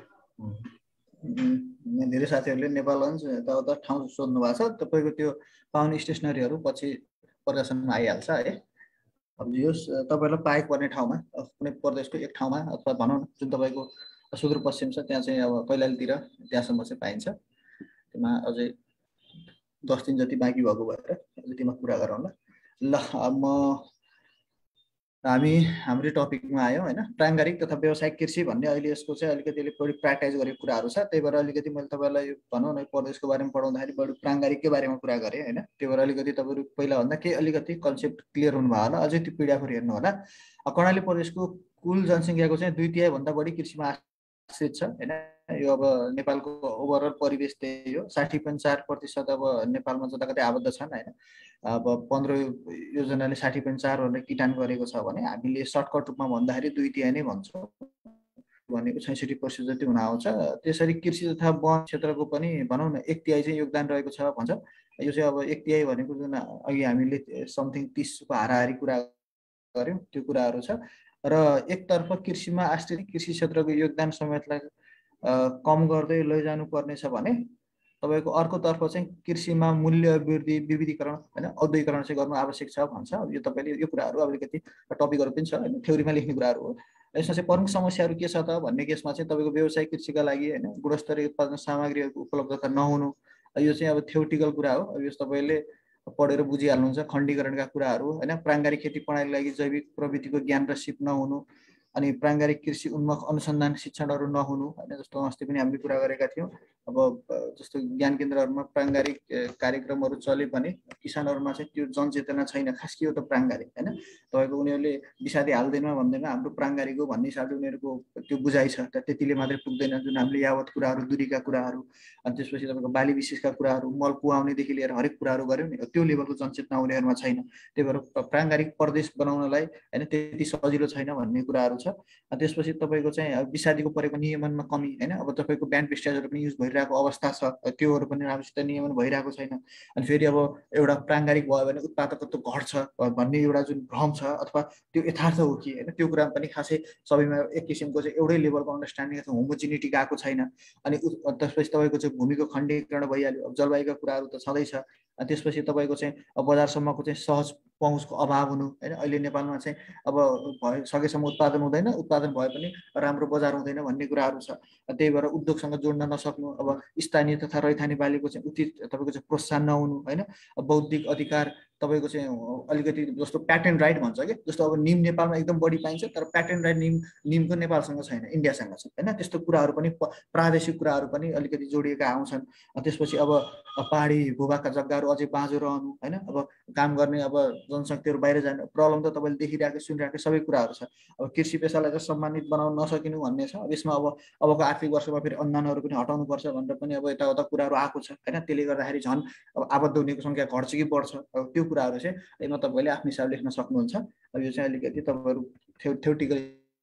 धेरै साथीहरूले नेपालगञ्ज यताउता ठाउँ सोध्नु भएको छ। तपाईँको त्यो पाउने स्टेसनरीहरू पछि प्रकाशनमा आइहाल्छ है। अब यो तपाईँलाई पाएको पर्ने ठाउँमा कुनै प्रदेशको एक ठाउँमा अथवा भनौँ न जुन तपाईँको सुदूरपश्चिम छ त्यहाँ चाहिँ अब कैलालीतिर त्यहाँसम्म चाहिँ पाइन्छ। त्यसमा अझै दस दिन जति बाँकी भएको भएर यतिमा कुरा गरौँ ल। ल अब म हामी हाम्रै टपिकमा आयौँ होइन। प्राङ्गारिक तथा व्यावसायिक कृषि भन्ने अहिले यसको चाहिँ अलिकति बढी प्राक्टाइज गरेको कुराहरू छ। त्यही भएर अलिकति मैले तपाईँलाई भनौँ न प्रदेशको बारेमा पढाउँदाखेरि बढी प्राङ्गारिककै बारेमा कुरा गरेँ होइन। त्यही भएर अलिकति तपाईँहरू पहिलाभन्दा केही अलिकति कन्सेप्ट क्लियर हुनुभयो होला। अझै त्यो पिडिएफहरू हेर्नु होला। कर्णाली प्रदेशको कुल जनसङ्ख्याको चाहिँ दुई तिहाईभन्दा बढी कृषिमा आश्रित छ होइन। यो अब नेपालको ओभरअल परिवेश त्यही हो। साठी पोइन्ट चार प्रतिशत अब नेपालमा जताकतै आबद्ध छन् होइन। अब पन्ध्र योजनाले साठी पोइन्ट चार भनेर किटान गरेको छ भने हामीले सर्टकट रूपमा भन्दाखेरि दुई तिहाई नै भन्छौँ भनेको छैसठी प्रतिशत जति हुन आउँछ। त्यसरी कृषि तथा वन क्षेत्रको पनि भनौँ न एक तिहाई चाहिँ योगदान रहेको छ भन्छ। यो चाहिँ अब एक तिहाई भनेको जुन अघि हामीले समथिङ तिसको हाराहारी कुरा गऱ्यौँ त्यो कुराहरू छ। र एकतर्फ कृषिमा आश्रित कृषि क्षेत्रको योगदान समेतलाई कम गर्दै लैजानु पर्नेछ भने तपाईको अर्कोतर्फ चाहिँ कृषिमा मूल्य वृद्धि विविधीकरण हैन औद्योगिकरण चाहिँ गर्नु आवश्यक छ भन्छ। अब यो तपाईले यो कुराहरू अब अलिकति टपिकहरू पनि छ हैन, थ्योरीमा लेख्ने कुराहरू हो। यसमा चाहिँ प्रमुख समस्याहरू के छ त भन्ने केसमा चाहिँ तपाईको व्यवसायिक कृषिका लागि हैन गुणस्तरीय उत्पादन सामग्रीहरूको उपलब्धता नहुनु, यो चाहिँ अब थ्योरिटिकल कुरा हो। अब यो तपाईले पढेर बुझिहाल्नुहुन्छ। खण्डीकरणका कुराहरू हैन, प्राङ्गारिक खेती प्रणालीका लागि जैविक प्रविधिको ज्ञान र सिप नहुनु, अनि प्राङ्गारिक कृषि उन्मुख अनुसन्धान शिक्षणहरू नहुनु हैन, जस्तो अस्ति पनि हामीले कुरा गरेका थियौँ। अब जस्तो ज्ञान केन्द्रहरूमा प्राङ्गारिक कार्यक्रमहरू चले पनि किसानहरूमा चाहिँ त्यो जनचेतना छैन। खास के हो त प्राङ्गारिक हैन, तपाईँको उनीहरूले विषादी हाल्दैन भन्दैन, हाम्रो प्राङ्गारिक हो भन्ने हिसाबले उनीहरूको त्यो बुझाइ छ। त्यतिले मात्रै पुग्दैन, जुन हामीले यावत कुराहरू दूरीका कुराहरू अनि त्यसपछि तपाईँको बाली विशेषका कुराहरू मल कुहाउनेदेखि लिएर हरेक कुराहरू गऱ्यौँ नि, त्यो लेभलको जनचेतना उनीहरूमा छैन। त्यही भएर प्राङ्गारिक प्रदेश बनाउनलाई हैन त्यति सजिलो छैन भन्ने कुराहरू छ। त्यसपछि तपाईँको चाहिँ विषादीको परेको नियमनमा कमी हैन, अब तपाईँको ब्यान्ड पेस्टिसाइडहरू पनि युज भइरहेको अवस्था छ, त्योहरू पनि राम्रोसित नियमन भइरहेको छैन। अनि फेरि अब एउटा प्राङ्गारिक भयो भने उत्पादकत्व घट्छ भन्ने एउटा जुन भ्रम छ अथवा त्यो यथार्थ हो कि हैन, त्यो कुरा पनि खासै सबैमा एक किसिमको चाहिँ एउटै लेभलको अन्डरस्ट्यान्डिङ अथवा होमोजिनिटी गएको छैन। अनि त्यसपछि तपाईँको चाहिँ भूमिको खण्डीकरण भइहाल्यो, अब जलवायुका कुराहरू त छँदैछ। अनि त्यसपछि तपाईँको चाहिँ बजारसम्मको चाहिँ सहज पहुँचको अभाव हुनु हैन, अहिले नेपालमा चाहिँ अब भए सकेसम्म उत्पादन हुँदैन, उत्पादन भए पनि राम्रो बजार हुँदैन भन्ने कुराहरू छ। त्यही भएर उद्योगसँग जोड्न नसक्नु, अब स्थानीय तथा रैथाने बालीको चाहिँ उचित तपाईँको चाहिँ प्रोत्साहन नहुनु हैन, बौद्धिक अधिकार तपाईँको चाहिँ अलिकति जस्तो प्याटेन्ट राइट भन्छ कि, जस्तो अब निम नेपालमा एकदम बढी पाइन्छ तर प्याटेन्ट राइट निम निमको नेपालसँग छैन, इन्डियासँग छ हैन। त्यस्तो कुराहरू पनि प्रादेशिक कुराहरू पनि अलिकति जोडिएका आउँछन्। त्यसपछि अब पहाडी भूभागका जग्गाहरू अझै बाँझो रहनु हैन, अब काम गर्ने अब जनशक्तिहरू बाहिर जानु, प्रब्लम त तपाईँले देखिरहेको सुनिरहेको सबै कुराहरू छ। अब कृषि पेसालाई चाहिँ सम्मानित बनाउन नसकिनु भन्ने छ। अब यसमा अब अबको आर्थिक वर्षमा फेरि अनुदानहरू पनि हटाउनुपर्छ भनेर पनि अब यताउता कुराहरू आएको छ हैन। त्यसले गर्दाखेरि झन् अब आबद्ध हुनेको सङ्ख्या घट्छ कि बढ्छ, अब त्यो कुराहरू चाहिँ यसमा तपाईँले आफ्नो हिसाबले लेख्न सक्नुहुन्छ। अब यो चाहिँ अलिकति तपाईँहरू थ्यो थ्योरिटिकल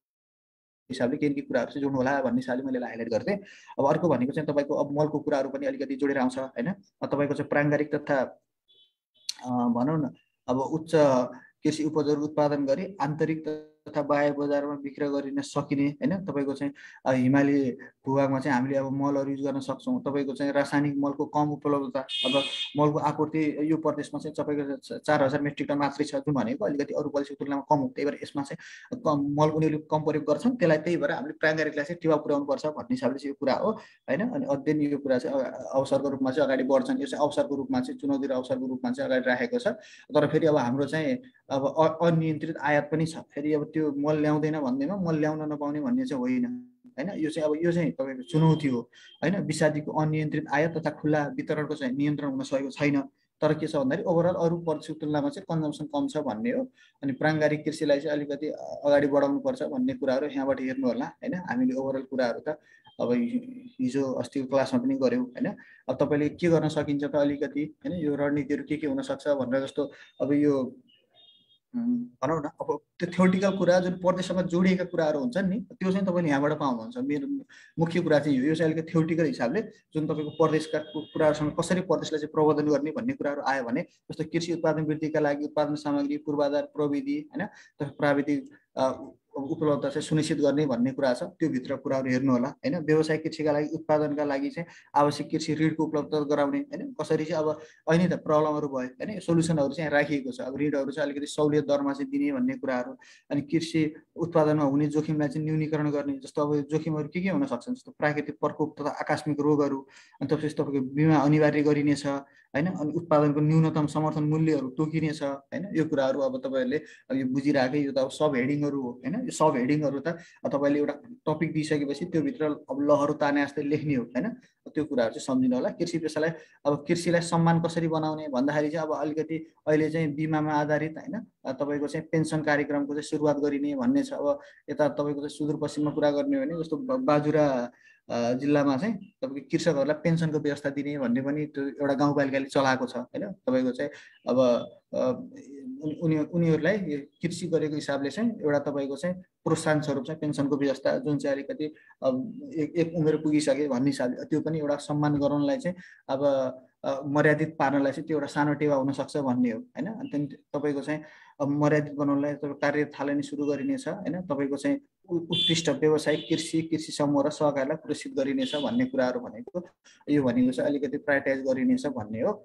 हिसाबले के के कुराहरू चाहिँ जोड्नु होला भन्ने हिसाबले मैले हाइलाइट गरेँ। अब अर्को भनेको चाहिँ तपाईँको अब मलको कुराहरू पनि अलिकति जोडेर आउँछ हैन। तपाईँको चाहिँ प्राङ्गारिक तथा भनौँ न अब उच्च कृषि उपजहरू उत्पादन गरी आन्तरिक तथा बाह्य बजारमा बिक्री गरिन सकिने हैन। तपाईँको चाहिँ हिमाली भूभागमा चाहिँ हामीले अब मलहरू युज गर्न सक्छौँ। तपाईँको चाहिँ रासायनिक मलको कम उपलब्धता, अब मलको आपूर्ति यो प्रदेशमा चाहिँ तपाईँको चार हजार मेट्रिक टन मात्रै छ, जुन भनेको अलिकति अरू प्रदेशको तुलनामा कम हो। त्यही भएर यसमा चाहिँ कम मल उनीहरूले कम प्रयोग गर्छन्, त्यसलाई त्यही भएर हामीले प्राङ्गारिकलाई चाहिँ टेवा पुर्याउनु पर्छ भन्ने हिसाबले चाहिँ यो कुरा हो हैन। अनि अध्ययन यो कुरा चाहिँ अवसरको रूपमा चाहिँ अगाडि बढ्छन्, यो चाहिँ अवसरको रूपमा चाहिँ चुनौती र अवसरको रूपमा चाहिँ अगाडि राखेको छ। तर फेरि अब हाम्रो चाहिँ अब अनियन्त्रित आयात पनि छ। फेरि अब त्यो मल ल्याउँदैन भन्दैमा मल ल्याउन नपाउने भन्ने चाहिँ होइन हैन। यो चाहिँ अब यो चाहिँ तपाईँको चुनौती हो हैन। विषादीको अनियन्त्रित आयात तथा खुला वितरणको चाहिँ नियन्त्रण हुन सकेको छैन। तर के छ भन्दाखेरि ओभरअल अरू प्रदेशको तुलनामा चाहिँ कन्जम्सन कम छ भन्ने हो। अनि प्राङ्गारिक कृषिलाई चाहिँ अलिकति अगाडि बढाउनु पर्छ भन्ने कुराहरू यहाँबाट हेर्नु होला हैन। हामीले ओभरअल कुराहरू त अब हिजो अस्तिको क्लासमा पनि गऱ्यौँ हैन। अब तपाईँले के गर्न सकिन्छ त अलिकति हैन, यो रणनीतिहरू के के हुनसक्छ भनेर, जस्तो अब यो भनौँ न अब त्यो थ्योरिटिकल कुरा जुन प्रदेशसँग जोडिएका कुराहरू हुन्छन् नि, त्यो चाहिँ तपाईँले यहाँबाट पाउनुहुन्छ। मेरो मुख्य कुरा चाहिँ यो यो चाहिँ अलिकति थ्योरिटिकल हिसाबले जुन तपाईँको प्रदेशका कुराहरूसँग कसरी प्रदेशलाई चाहिँ प्रबन्धन गर्ने भन्ने कुराहरू आयो भने, जस्तो कृषि उत्पादन वृद्धिका लागि उत्पादन सामग्री पूर्वाधार प्रविधि हैन, प्राविधिक उपलब्धता चाहिँ सुनिश्चित गर्ने भन्ने कुरा छ। त्यो भित्र कुराहरू हेर्नु होला हैन। व्यवसायिक कृषिका लागि उत्पादनका लागि चाहिँ आवश्यक कृषि ऋणको उपलब्धता गराउने हैन, कसरी चाहिँ अब अहिले त प्रब्लमहरू भयो हैन, सोल्युसनहरू चाहिँ राखिएको छ। अब ऋणहरू चाहिँ अलिकति सहुलियत दरमा चाहिँ दिने भन्ने कुराहरू, अनि कृषि उत्पादनमा हुने जोखिमलाई चाहिँ न्यूनीकरण गर्ने, जस्तो अब जोखिमहरू के के हुन सक्छन्, जस्तो प्राकृतिक प्रकोप तथा आकस्मिक रोगहरू, अनि त्यसपछि तपाईँको बिमा अनिवार्य गरिनेछ हैन, अनि उत्पादनको न्यूनतम समर्थन मूल्यहरू तोकिनेछ हैन। यो कुराहरू अब तपाईँहरूले अब यो बुझिराखेँ, यो त अब सब हेडिङहरू हो हैन। यो सब हेडिङहरू त तपाईँले एउटा टपिक दिइसकेपछि त्यो भित्र अब लहरो ताने जस्तै लेख्ने हो हैन। त्यो कुराहरू चाहिँ सम्झिनु होला। कृषि पेसालाई अब कृषिलाई सम्मान कसरी बनाउने भन्दाखेरि चाहिँ अब अलिकति अहिले चाहिँ बिमामा आधारित हैन, तपाईँको चाहिँ पेन्सन कार्यक्रमको चाहिँ सुरुवात गरिने भन्ने छ। अब यता तपाईँको चाहिँ सुदूरपश्चिममा कुरा गर्ने हो भने जस्तो बाजुरा जिल्लामा चाहिँ तपाईँको कृषकहरूलाई पेन्सनको व्यवस्था दिने भन्ने पनि त्यो एउटा गाउँपालिकाले चलाएको छ हैन। तपाईँको चाहिँ अब उनी उनीहरूलाई कृषि गरेको हिसाबले चाहिँ एउटा तपाईँको चाहिँ प्रोत्साहन स्वरूप चाहिँ पेन्सनको व्यवस्था जुन चाहिँ अलिकति एक एक उमेर पुगिसके भन्ने हिसाबले त्यो पनि एउटा सम्मान गराउनलाई चाहिँ अब मर्यादित पार्नलाई चाहिँ त्यो एउटा सानो टेवा हुनसक्छ भन्ने हो हैन। अनि तपाईँको चाहिँ मर्यादित बनाउनलाई तपाईँ कार्य थालनी सुरु गरिनेछ होइन। तपाईँको चाहिँ उत्कृष्ट व्यवसायिक कृषि कृषि समूह र सहकारीलाई पुरस्कृत गरिनेछ भन्ने कुराहरू भनेको यो भनेको चाहिँ अलिकति प्रायोरिटाइज गरिनेछ भन्ने हो।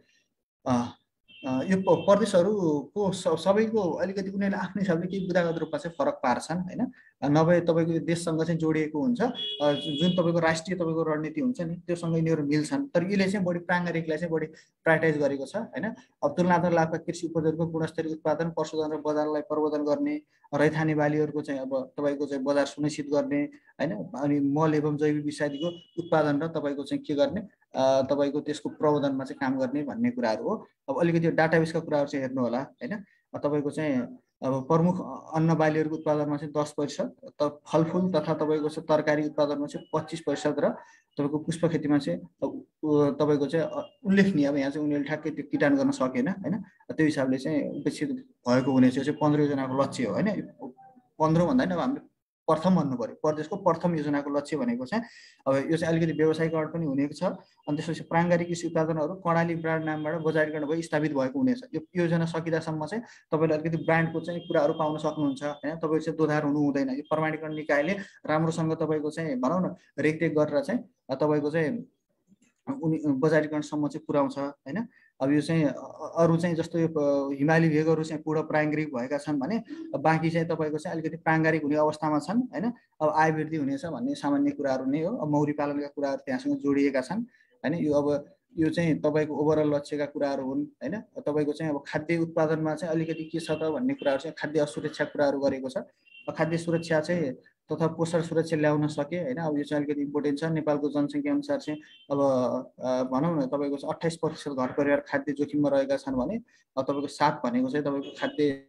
यो प्रदेशहरूको सबैको अलिकति उनीहरूले आफ्नो हिसाबले केही बुदागत रूपमा चाहिँ फरक पार्छन् होइन। नभए तपाईँको देशसँग चाहिँ जोडिएको हुन्छ, जुन तपाईँको राष्ट्रिय तपाईँको रणनीति हुन्छ नि त्योसँग यिनीहरू मिल्छन्। तर यसले चाहिँ बढी प्राङ्गारिकलाई चाहिँ बढी प्रायोरिटाइज गरेको छ होइन। अब तुलनात्मक लाभका कृषि उपजहरूको गुणस्तरीय उत्पादन, पशुधन र बजारलाई प्रवर्धन गर्ने, रैथाने बालीहरूको चाहिँ अब तपाईँको चाहिँ बजार सुनिश्चित गर्ने होइन। अनि मल एवं जैविक विषादीको उत्पादन र तपाईँको चाहिँ के गर्ने, तपाईँको त्यसको प्रवर्धनमा चाहिँ काम गर्ने भन्ने कुराहरू हो। अब अलिकति डाटाबेसका कुराहरू चाहिँ हेर्नु होला होइन। तपाईँको चाहिँ अब प्रमुख अन्न बालीहरूको उत्पादनमा चाहिँ दस प्रतिशत, त फलफुल तथा तपाईँको चाहिँ तरकारी उत्पादनमा चाहिँ पच्चिस प्रतिशत र तपाईँको पुष्प खेतीमा चाहिँ तपाईँको चाहिँ उल्लेखनीय, अब यहाँ चाहिँ उनीहरूले ठ्याक्कै त्यो किटान गर्न सकेन होइन। त्यो हिसाबले चाहिँ उपेक्षित भएको हुने चाहिँ पन्ध्र योजनाको लक्ष्य हो होइन। पन्ध्र भन्दा नि अब हामीले प्रथम भन्नु पर्यो, प्रदेशको प्रथम योजनाको लक्ष्य भनेको चाहिँ अब यो चाहिँ अलिकति व्यवसायीकरण पनि हुनेको छ। अनि त्यसपछि प्राङ्गारिक कृषि उत्पादनहरू कर्णाली ब्रान्ड नामबाट बजारीकरण भई स्थापित भएको हुनेछ। यो योजना सकिँदासम्म चाहिँ तपाईँले अलिकति ब्रान्डको चाहिँ कुराहरू पाउन सक्नुहुन्छ होइन। तपाईँको चाहिँ दोधार हुनु हुँदैन। यो प्रमाणीकरण निकायले राम्रोसँग तपाईँको चाहिँ भनौँ न रेखदेख गरेर चाहिँ तपाईँको चाहिँ उनी बजारीकरणसम्म चाहिँ पुर्याउँछ होइन। अब यो चाहिँ अरू चाहिँ जस्तो यो हिमाली भेगहरू चाहिँ पूर्ण प्राङ्गारिक भएका छन् भने बाँकी चाहिँ तपाईँको चाहिँ अलिकति प्राङ्गारिक हुने अवस्थामा छन् होइन। अब आय वृद्धि हुनेछ भन्ने सामान्य कुराहरू नै हो। अब मौरी पालनका कुराहरू त्यहाँसँग जोडिएका छन् होइन। यो अब यो चाहिँ तपाईँको ओभरअल लक्ष्यका कुराहरू हुन् होइन। तपाईँको चाहिँ अब खाद्य उत्पादनमा चाहिँ अलिकति के छ त भन्ने कुराहरू चाहिँ खाद्य असुरक्षा कुराहरू गरेको छ। खाद्य सुरक्षा चाहिँ तथा पोषण सुरक्षा ल्याउन सके होइन। अब यो चाहिँ अलिकति इम्पोर्टेन्ट छ। नेपालको जनसङ्ख्या अनुसार चाहिँ अब भनौँ न तपाईँको चाहिँ अट्ठाइस प्रतिशत घर परिवार खाद्य जोखिममा रहेका छन् भने तपाईँको सात भनेको चाहिँ तपाईँको खाद्य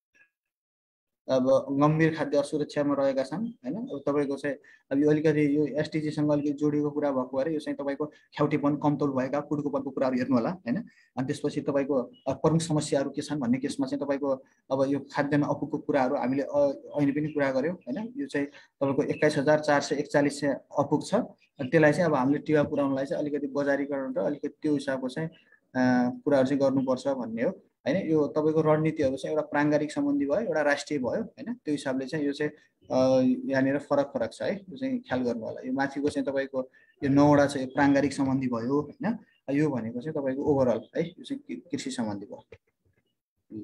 अब गम्भीर खाद्य असुरक्षामा रहेका छन् होइन। अब तपाईँको चाहिँ अब यो अलिकति यो एसटिजीसँग अलिकति जोडिएको कुरा भएको भएर यो चाहिँ तपाईँको ख्याउटेपन, कमतौल भएका, कुडकोपनको कुराहरू हेर्नु होला होइन। अनि त्यसपछि तपाईँको प्रमुख समस्याहरू के छन् भन्ने केसमा चाहिँ तपाईँको अब यो खाद्यान्न अपुगको कुराहरू हामीले अहिले पनि कुरा गऱ्यौँ होइन। यो चाहिँ तपाईँको एक्काइस हजार चार सय एकचालिस अपुग छ। त्यसलाई चाहिँ अब हामीले टिवा पुर्याउनलाई चाहिँ अलिकति बजारीकरण र अलिकति त्यो हिसाबको चाहिँ कुराहरू चाहिँ गर्नुपर्छ भन्ने हो होइन। यो तपाईँको रणनीतिहरू चाहिँ एउटा प्राङ्गारिक सम्बन्धी भयो, एउटा राष्ट्रिय भयो होइन। त्यो हिसाबले चाहिँ यो चाहिँ यहाँनिर फरक फरक छ है। यो चाहिँ ख्याल गर्नु होला। यो माथिको चाहिँ तपाईँको यो नौवटा चाहिँ प्राङ्गारिक सम्बन्धी भयो होइन। यो भनेको चाहिँ तपाईँको ओभरअल है, यो चाहिँ कृषि सम्बन्धी भयो ल।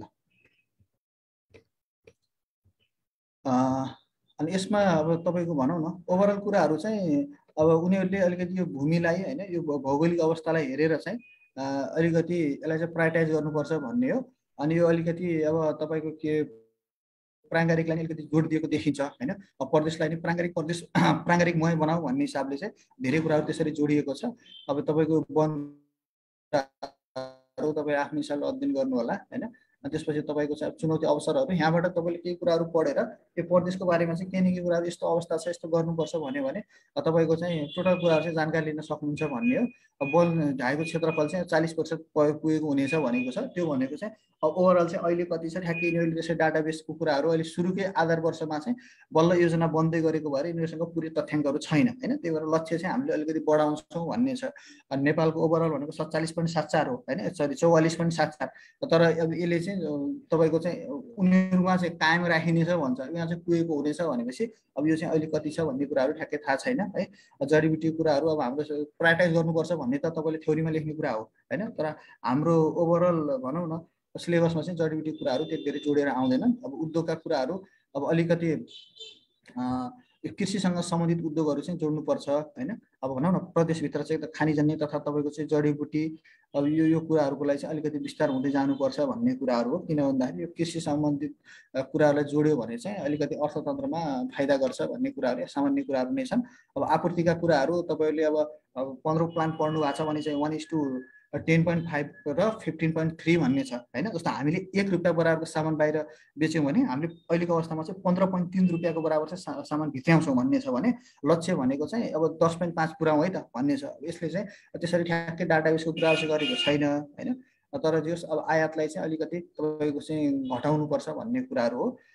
अनि यसमा अब तपाईँको भनौँ न ओभरअल कुराहरू चाहिँ अब उनीहरूले अलिकति यो भूमिलाई होइन, यो भौगोलिक अवस्थालाई हेरेर चाहिँ अलिकति यसलाई चाहिँ प्रायोरिटाइज गर्नुपर्छ भन्ने हो। अनि यो अलिकति अब तपाईँको के प्राङ्गारिकलाई अलिकति जोड दिएको देखिन्छ होइन। अब प्रदेशलाई नि प्राङ्गारिक प्रदेश प्राङ्गारिकमय बनाऊ भन्ने हिसाबले चाहिँ धेरै कुराहरू त्यसरी जोडिएको छ। अब तपाईँको वन तपाईँ आफ्नो हिसाबले अध्ययन गर्नु होला होइन। त्यसपछि तपाईँको चाहिँ चुनौती अवसरहरू यहाँबाट तपाईँले केही कुराहरू पढेर यो प्रदेशको बारेमा चाहिँ केही न केही कुराहरू यस्तो अवस्था छ, यस्तो गर्नुपर्छ भन्यो भने तपाईँको चाहिँ टोटल कुराहरू चाहिँ जानकारी लिन सक्नुहुन्छ भन्ने हो। अब वन ढाएको क्षेत्रफल चाहिँ चालिस प्रतिशत पुगेको हुनेछ भनेको छ। त्यो भनेको चाहिँ अब ओभरअल चाहिँ अहिले कति छ ठ्याक्कै यिनीहरूले त्यसै डाटाबेसको कुराहरू अहिले सुरुकै आधार वर्षमा चाहिँ बल्ल योजना बन्दै गरेको भएर यिनीहरूसँग पुरै तथ्याङ्कहरू छैन होइन। त्यही भएर लक्ष्य चाहिँ हामीले अलिकति बढाउँछौँ भन्ने छ। नेपालको ओभरअल भनेको सत्तालिस पोइन्ट सात चार हो होइन, सरी चौवालिस पोइन्ट सात चार। तर अब यसले चाहिँ तपाईँको चाहिँ उनीहरूमा चाहिँ कायम राखिनेछ भन्छ, यहाँ चाहिँ पुगेको हुनेछ भनेपछि अब यो चाहिँ अहिले कति छ भन्ने कुराहरू ठ्याक्कै थाहा छैन है। जडीबुटी कुराहरू अब हाम्रो प्रायोरिटाइज गर्नुपर्छ भन्ने त तपाईँले थ्योरीमा लेख्ने कुरा हो होइन। तर हाम्रो ओभरअल भनौँ न सिलेबसमा चाहिँ जडीबुटी कुराहरू त्यति धेरै जोडेर आउँदैनन्। अब उद्योगका कुराहरू अब अलिकति यो कृषिसँग सम्बन्धित उद्योगहरू चाहिँ जोड्नुपर्छ होइन। अब भनौँ न प्रदेशभित्र चाहिँ खानीजन्य तथा तपाईँको चाहिँ जडीबुटी अब यो यो कुराहरूको लागि चाहिँ अलिकति विस्तार हुँदै जानुपर्छ भन्ने कुराहरू हो। किन भन्दाखेरि यो कृषि सम्बन्धित कुराहरूलाई जोड्यो भने चाहिँ अलिकति अर्थतन्त्रमा फाइदा गर्छ भन्ने कुराहरू सामान्य कुराहरू नै छन्। अब आपूर्तिका कुराहरू तपाईँले अब पन्ध्र प्लान पढ्नु भएको छ भने चाहिँ one is two ten point five र फिफ्टिन पोइन्ट थ्री भन्ने छ होइन। जस्तो हामीले एक रुपियाँ बराबरको सामान बाहिर बेच्यौँ भने हामीले अहिलेको अवस्थामा चाहिँ पन्ध्र पोइन्ट तिन रुपियाँको बराबर चाहिँ सामान भित्र्याउँछौँ भन्ने छ भने लक्ष्य भनेको चाहिँ अब दस पोइन्ट पाँच पुऱ्याउँ है त भन्ने छ। यसले चाहिँ त्यसरी ठ्याक्कै डाटाबेसको कुरा चाहिँ गरेको छैन होइन। तर जस अब आयातलाई चाहिँ अलिकति तपाईँको चाहिँ घटाउनुपर्छ भन्ने कुराहरू हो।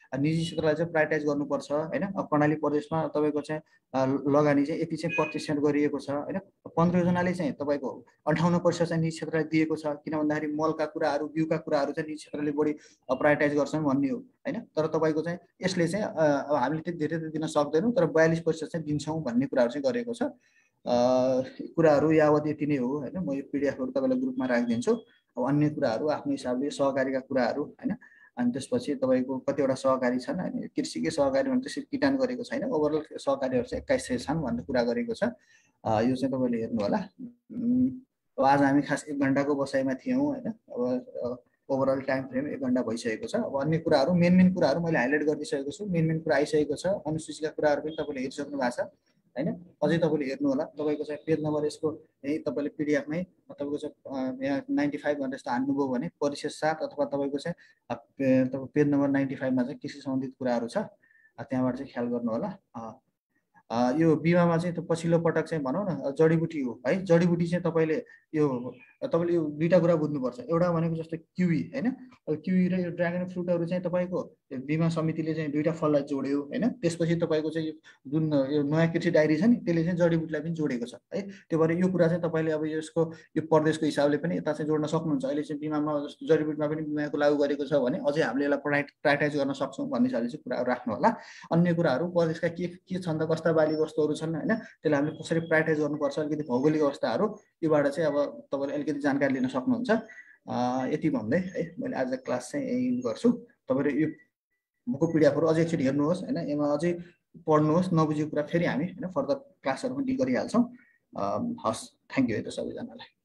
निजी क्षेत्रलाई चाहिँ प्रायोरिटाइज गर्नुपर्छ होइन। कर्णाली प्रदेशमा तपाईँको चाहिँ लगानी चाहिँ यति चाहिँ प्रतिशत गरिएको छ होइन। पन्ध्र योजनाले चाहिँ तपाईँको अन्ठाउन्न प्रतिशत चाहिँ निजी क्षेत्रलाई दिएको छ, किन भन्दाखेरि मलका कुराहरू बिउका कुराहरू चाहिँ निजी क्षेत्रले बढी प्रायोरिटाइज गर्छन् भन्ने हो होइन। तर तपाईँको चाहिँ यसले चाहिँ अब हामीले त्यति धेरै त दिन सक्दैनौँ, तर बयालिस प्रतिशत चाहिँ दिन्छौँ भन्ने कुराहरू चाहिँ गरेको छ। कुराहरू यावत यति नै हो होइन। म यो पिडिएफहरू तपाईँलाई ग्रुपमा राखिदिन्छु। अब अन्य कुराहरू आफ्नो हिसाबले सहकारीका कुराहरू होइन। अनि त्यसपछि तपाईँको कतिवटा सहकारी छन् होइन, कृषिकै सहकारी भने त्यसरी किटान गरेको छैन, ओभरअल सहकारीहरू चाहिँ एक्काइस सय छन् भनेर कुरा गरेको छ। यो चाहिँ तपाईँले हेर्नु होला। अब आज हामी खास एक घन्टाको बसाइमा थियौँ होइन। अब ओभरअल टाइम फ्रेम एक घन्टा भइसकेको छ। अब अन्य कुराहरू मेन मेन कुराहरू मैले हाइलाइट गरिदिइसकेको छु। मेन मेन कुरा आइसकेको छ। अनुसूचीका कुराहरू पनि तपाईँले हेरिसक्नु भएको छ होइन। अझै तपाईँले हेर्नु होला, तपाईँको चाहिँ पेज नम्बर यसको यही तपाईँले पिडिएफमै तपाईँको चाहिँ यहाँ नाइन्टी फाइभ भनेर यस्तो हान्नुभयो भने परिशेष सात अथवा तपाईँको चाहिँ तपाईँ पेज नम्बर नाइन्टी फाइभमा चाहिँ कृषि सम्बन्धित कुराहरू छ, त्यहाँबाट चाहिँ ख्याल गर्नु होला। यो बिमामा चाहिँ पछिल्लो पटक चाहिँ भनौँ न जडीबुटी हो है। जडीबुटी चाहिँ तपाईँले यो तपाईँले यो दुईवटा कुरा बुझ्नुपर्छ। एउटा भनेको जस्तो किवी होइन, किवी र यो ड्रागन फ्रुटहरू चाहिँ तपाईँको बिमा समितिले चाहिँ दुईवटा फललाई जोड्यो होइन। त्यसपछि तपाईँको चाहिँ जुन यो नयाँ कृषि डायरी छ नि त्यसले चाहिँ जडीबुटीलाई पनि जोडेको छ है। त्यो भएर यो कुरा चाहिँ तपाईँले अब यसको यो प्रदेशको हिसाबले पनि यता चाहिँ जोड्न सक्नुहुन्छ। अहिले चाहिँ बिमामा जस्तो जडीबुटीमा पनि बिमाको लागू गरेको छ भने अझै हामीले यसलाई प्राइ प्रायोरिटाइज गर्न सक्छौँ भन्ने हिसाबले चाहिँ कुराहरू राख्नु होला। अन्य कुराहरू प्रदेशका के के छन् त, कस्ता बाली वस्तुहरू छन् होइन, त्यसलाई हामीले कसरी प्रायोरिटाइज गर्नुपर्छ, अलिकति भौगोलिक अवस्थाहरू योबाट चाहिँ अब तपाईँले अलिकति जानकारी लिन सक्नुहुन्छ। यति भन्दै है मैले आज क्लास चाहिँ यही गर्छु। तपाईँले यो बुकको पिडिएफहरू अझै एकचोटि हेर्नुहोस् होइन, यसमा अझै पढ्नुहोस्, नबुझेको कुरा फेरि हामी होइन फर्दर क्लासहरू पनि डिल गरिहाल्छौँ। हस्, थ्याङ्क यू है त सबैजनालाई।